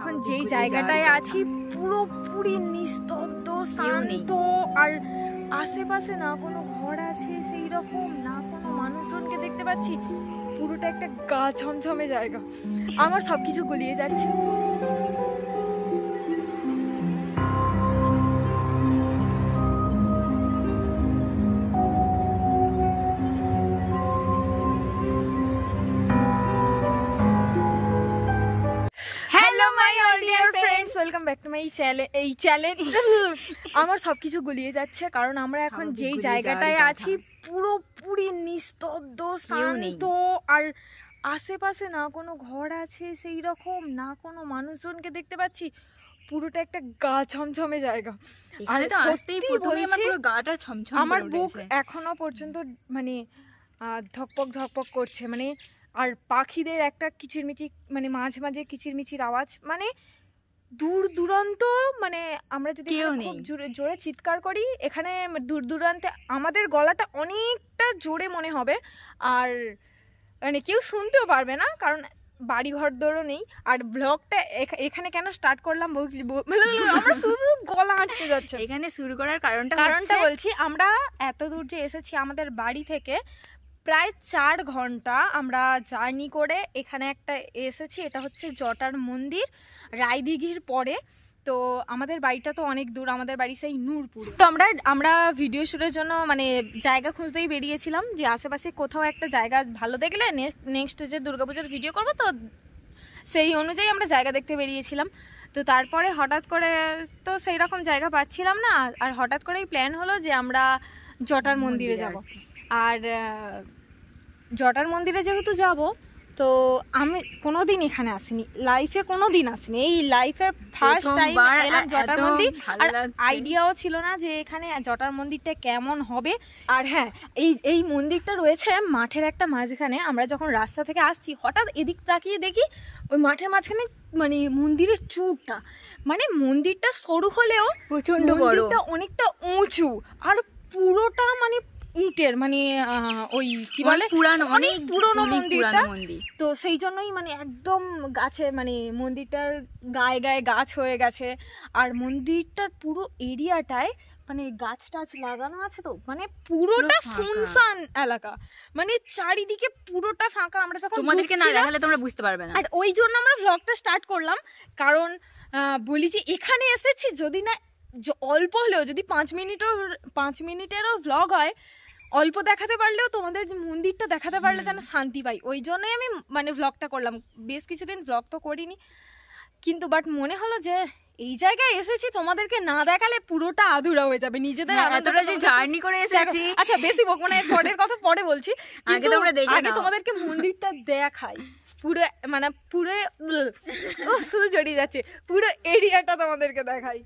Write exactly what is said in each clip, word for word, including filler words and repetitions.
এখন যেই জায়গাটায় আছি পুরোপুরি নিস্তব্ধ, শান্ত, আর আশেপাশে না কোনো ঘর আছে সেই রকম, না কোনো মানুষজনকে দেখতে পাচ্ছি, পুরোটা একটা গা ছমছমে জায়গা। আমার সবকিছু গুলিয়ে যাচ্ছে। Welcome back to my channel. এই চ্যানেল আমার সবকিছু গুলিয়ে যাচ্ছে কারণ আমরা এখন যেই জায়গাটায় আছি পুরোপুরি নিস্তব্ধ, শান্ত, আর আশেপাশে না কোনো ঘর আছে সেই রকম, না কোনো মানুষজনকে দেখতে পাচ্ছি, পুরোটা একটা গা ছমছমে জায়গা। আমার বুক এখনো পর্যন্ত মানে ধকপক ধকপক করছে, মানে আর পাখিদের একটা কিচিরমিচির, মানে মাঝে মাঝে কিচিরমিচির আওয়াজ, মানে দূর দূরান্ত, মানে আমরা যদি খুব জোরে জোরে চিৎকার করি এখানে দূর দূরান্তে আমাদের গলাটা অনেকটা জোরে মনে হবে, আর মানে কেউ শুনতেও পারবে না কারণ বাড়ি ঘর দৌড়ও নেই। আর ব্লগটা এখানে কেন স্টার্ট করলাম আমরা শুধু গলা আটকে যাচ্ছে। এখানে শুরু করার কারণটা কারণটা বলছি, আমরা এত দূর যে এসেছি আমাদের বাড়ি থেকে প্রায় চার ঘন্টা আমরা জার্নি করে এখানে একটা এসেছি। এটা হচ্ছে জটার মন্দির, রায়দিঘির পরে। তো আমাদের বাড়িটা তো অনেক দূর, আমাদের বাড়ি সেই নূরপুর। তো আমরা আমরা ভিডিও শ্যুটের জন্য মানে জায়গা খুঁজতেই বেরিয়েছিলাম যে আশেপাশে কোথাও একটা জায়গা ভালো দেখলে নেক্সট যে দুর্গাপূজার ভিডিও করবো, তো সেই অনুযায়ী আমরা জায়গা দেখতে বেরিয়েছিলাম। তো তারপরে হঠাৎ করে তো সেই রকম জায়গা পাচ্ছিলাম না, আর হঠাৎ করেই প্ল্যান হলো যে আমরা জটার মন্দিরে যাব। আর জটার মন্দিরে যেহেতু যাব, তো আমি কোনোদিন এখানে আসিনি, লাইফে কোনোদিন আসিনি, এই লাইফের ফার্স্ট টাইম এলাম জটার মন্দির। আর আইডিয়াও ছিল না যে এখানে জটার মন্দিরটা কেমন হবে। আর হ্যাঁ, এই এই মন্দিরটা রয়েছে মাঠের একটা মাঝখানে। আমরা যখন রাস্তা থেকে আসছি হঠাৎ এদিক তাকিয়ে দেখি ওই মাঠের মাঝখানে মানে মন্দিরের চূড়টা, মানে মন্দিরটা সরু হলেও প্রচন্ড বড়, অনেকটা উঁচু, আর পুরোটা মানে ইটের, মানে ওই কি বলে পুরানো, অনেক পুরনো মন্দিরটা। তো সেই জন্যই মানে একদম গাছে, মানে মন্দিরটার গায়ে গায়ে গাছ হয়ে গেছে। আর মন্দিরটার পুরো এরিয়াটায় মানে গাছ টাছ লাগানো আছে, তো মানে পুরোটা শুনশান এলাকা, মানে চারিদিকে পুরোটা ফাঁকা। আমরা যখন তোমাদেরকে না দেখালে তোমরা বুঝতে পারবে না, আর ওই জন্য আমরা ভ্লগটা স্টার্ট করলাম, কারণ বলি যে এখানে এসেছি, যদি না অল্প হলেও যদি পাঁচ মিনিটও পাঁচ মিনিটেরও ভ্লগ হয়, অল্প দেখাতে পারলেও তোমাদের মন্দিরটা দেখাতে পারলে যেন শান্তি পাই, ওই জন্যই আমি মানে ভ্লগটা করলাম। বেশ কিছুদিন ভ্লগ তো করিনি, কিন্তু বাট মনে হলো যে এই জায়গায় এসেছি, তোমাদেরকে না দেখালে পুরোটা আধুরা হয়ে যাবে। নিজেদের এতটা যে জার্নি করে এসেছি, আচ্ছা বেশি বকবো না, পরের কথা পরে বলছি, কিন্তু আগে তোমাদেরকে মন্দিরটা দেখাই, পুরো মানে পুরো শুধু জড়িয়ে যাচ্ছে, পুরো এরিয়াটা তোমাদেরকে দেখাই।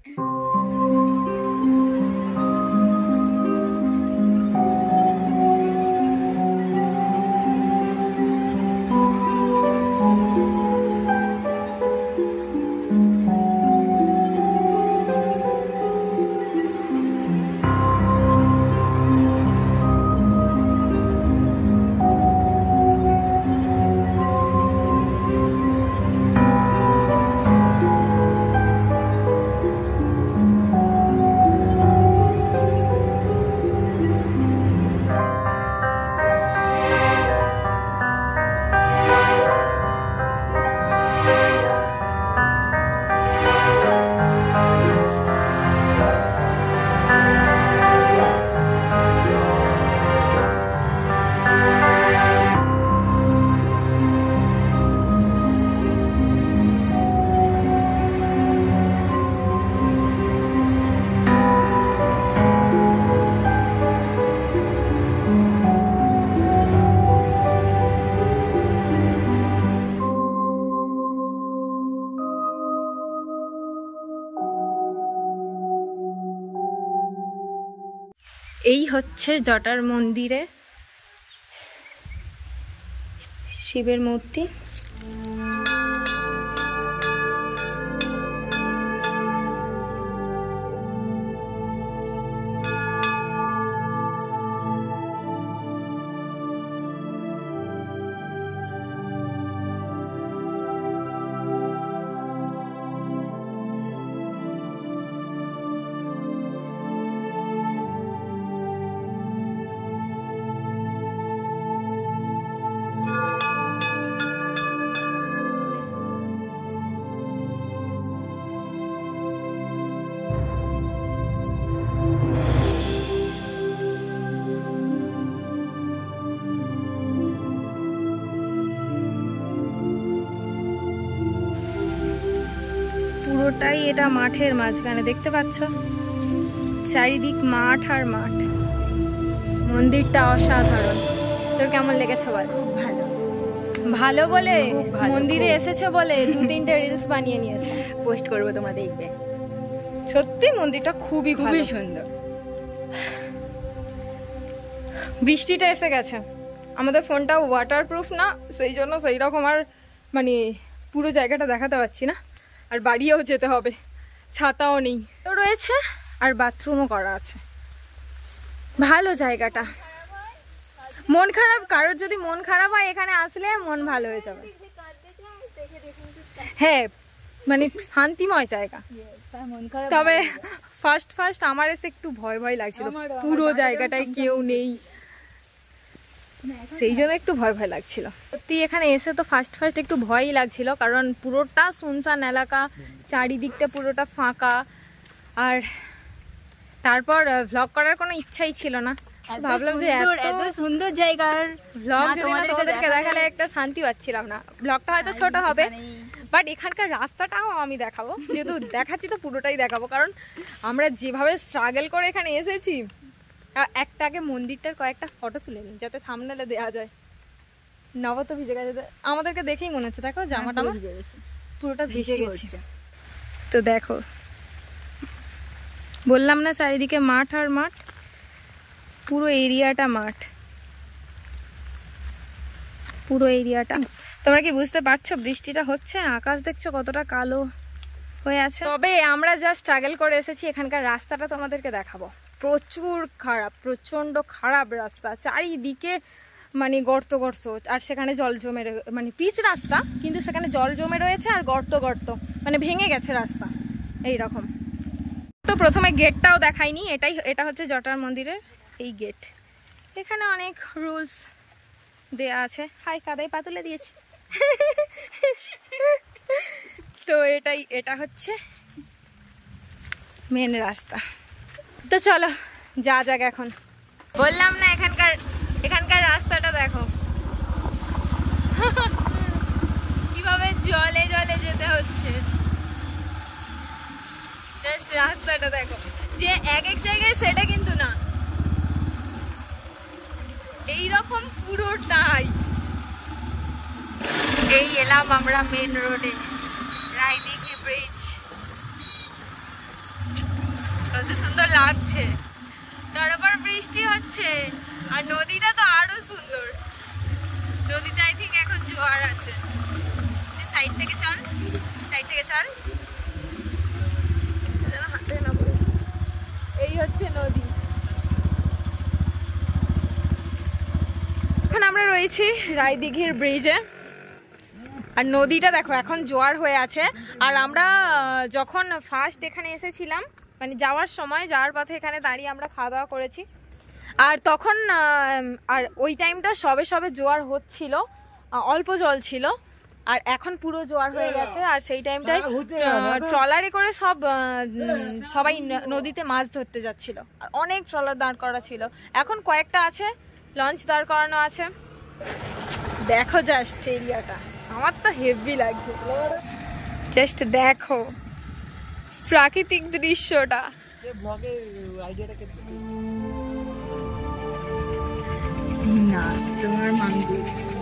এই হচ্ছে জটার মন্দিরে শিবের মূর্তি। পুরোটাই এটা মাঠের মাঝখানে, দেখতে পাচ্ছ চারিদিক মাঠ আর মাঠ। মন্দিরটা অসাধারণ। তোর কেমন লেগেছে বল? খুব ভালো। ভালো বলে খুব ভালো, মন্দিরে খুব। এসেছে বলে দু তিনটে রিলস বানিয়ে নিয়েছে। পোস্ট করবো, তোমরা দেখবে। সত্যি মন্দিরটা খুবই খুবই খুবই সুন্দর। বৃষ্টিটা এসে গেছে, আমাদের ফোনটা ওয়াটারপ্রুফ না, সেই জন্য সেই রকম আর মানে পুরো জায়গাটা দেখাতে পারছি না। আর বাড়িও যেতে হবে, ছাতাও নেই তো রয়েছে, আর বাথরুমও করা আছে। ভালো জায়গাটা। মন খারাপ কারোর যদি মন খারাপ হয় এখানে আসলে মন ভালো হয়ে যাবে। হ্যাঁ মানে শান্তিময় জায়গা। তবে ফার্স্ট ফার্স্ট আমার এসে একটু ভয় ভয় লাগছিল, পুরো জায়গাটায় কেউ নেই, সেই জন্য একটু ভয় ভয় লাগছিল। সত্যি এখানে এসে তো ফার্স্ট ফার্স্ট একটু ভয়ই লাগছিল, কারণ পুরোটা শুনশান এলাকা, চারিদিকটা পুরোটা ফাঁকা। আর তারপর ভ্লগ করার কোনো ইচ্ছাই ছিল না, ভাবলাম যে এত সুন্দর জায়গার ভ্লগ যদি না তোমাদেরকে দেখালে একটা শান্তি পাচ্ছিলাম না। ভ্লগটা হয়তো ছোট হবে, বাট এখানকার রাস্তাটাও আমি দেখাবো, যেহেতু দেখাচ্ছি তো পুরোটাই দেখাবো। কারণ আমরা যেভাবে স্ট্রাগল করে এখানে এসেছি, একটা আগে মন্দিরটার কয়েকটা ফটো তুলে নিই যাতে থাম্বনেলে দেওয়া যায়। নব তো ভিজে গেছে, আমাদেরকে দেখেই মনে হচ্ছে, দেখো জামাটা আমার পুরোটা ভিজে গেছে। তো দেখো বললাম না চারিদিকে মাঠ আর মাঠ, পুরো এরিয়াটা মাঠ, পুরো এরিয়াটা। তোমরা কি বুঝতে পারছো বৃষ্টিটা হচ্ছে? আকাশ দেখছো কতটা কালো হয়ে আছে। তবে আমরা যা স্ট্রাগল করে এসেছি, এখানকার রাস্তাটা তোমাদেরকে দেখাবো। প্রচুর খারাপ, প্রচন্ড খারাপ রাস্তা, চারিদিকে মানে গর্ত গর্ত, আর সেখানে জল জমে, মানে পিচ রাস্তা কিন্তু সেখানে জল জমে রয়েছে আর গর্ত গর্ত, মানে ভেঙে গেছে রাস্তা এই রকম। তো প্রথমে গেটটাও দেখাইনি, এটাই এটা হচ্ছে জটার মন্দিরের এই গেট। এখানে অনেক রুলস দেয়া আছে। হাই কাদায় পা তুলে দিয়েছি। তো এটাই, এটা হচ্ছে মেন রাস্তা। তো চলো যা যাক এখন। বললাম না এখানকার এখানকার রাস্তাটা দেখো কিভাবে জলে জলে যেতে হচ্ছে। জাস্ট রাস্তাটা দেখো, যে এক এক জায়গায় সেটা কিন্তু না, এইরকম পুরোটাই। এই এলাম আমরা মেন রোডে, রায়দিঘি ব্রিজ। কত সুন্দর লাগছে, তার আবার বৃষ্টি হচ্ছে, আর নদীটা তো আরো সুন্দর। নদীতে আই থিঙ্ক এখন জোয়ার আছে। সাইড থেকে চল, সাইড থেকে চল, এই হচ্ছে নদী। এখন আমরা রয়েছি রায়দিঘির ব্রিজে, আর নদীটা দেখো এখন জোয়ার হয়ে আছে। আর আমরা যখন ফার্স্ট এখানে এসেছিলাম, মানে যাওয়ার সময়, যাওয়ার পথে এখানে দাঁড়িয়ে আমরা খাওয়া দাওয়া করেছি। আর তখন আর ওই টাইমটা সবে সবে জোয়ার হচ্ছিল, অল্প জল ছিল, আর এখন পুরো জোয়ার হয়ে গেছে। আর সেই টাইমটায় ট্রলারে করে সব সবাই নদীতে মাছ ধরতে যাচ্ছিল, আর অনেক ট্রলার দাঁড় করা ছিল। এখন কয়েকটা আছে, লঞ্চ দাঁড় করানো আছে। দেখো জাস্ট এরিয়াটা, আমার তো হেভি লাগছে। জাস্ট দেখো প্রাকৃতিক দৃশ্যটা। না তোমার মন্দির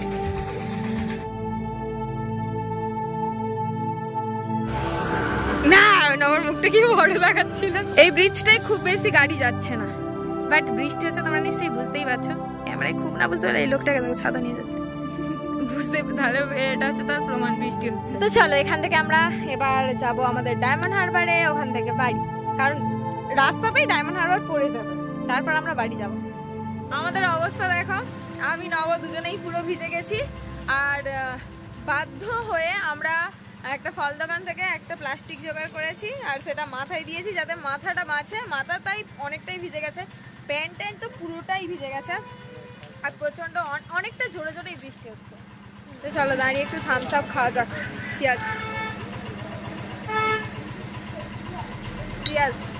না, আমার মুখটা কি বড় দেখাচ্ছিল। এই ব্রিজটাই খুব বেশি গাড়ি যাচ্ছে না, বাট বৃষ্টি হচ্ছে, তোমরা নিশ্চয়ই বুঝতেই পারছো। ক্যামেরায় খুব না বুঝতে পারলে এই লোকটাকে দেখো ছাতা নিয়ে যাচ্ছে, বুঝতে তাহলে এটা হচ্ছে তার প্রমাণ বৃষ্টি হচ্ছে। তো চলো এখান থেকে আমরা এবার যাব আমাদের ডায়মন্ড হারবারে, ওখান থেকে বাড়ি, কারণ রাস্তাতেই ডায়মন্ড হারবার পড়ে যাবে, তারপর আমরা বাড়ি যাব। আমাদের অবস্থা দেখো, আমি নব দুজনেই পুরো ভিজে গেছি। আর বাধ্য হয়ে আমরা একটা ফল দোকান থেকে একটা প্লাস্টিক জোগাড় করেছি, আর সেটা মাথায় দিয়েছি যাতে মাথাটা বাঁচে। মাথাটাই অনেকটাই ভিজে গেছে, প্যান্ট ট্যান্ট তো পুরোটাই ভিজে গেছে, আর প্রচন্ড অনেকটা জোরে জোরেই বৃষ্টি হচ্ছে। তো চলো দাঁড়িয়ে একটু থামস আপ খাওয়া যাক। Cheers cheers.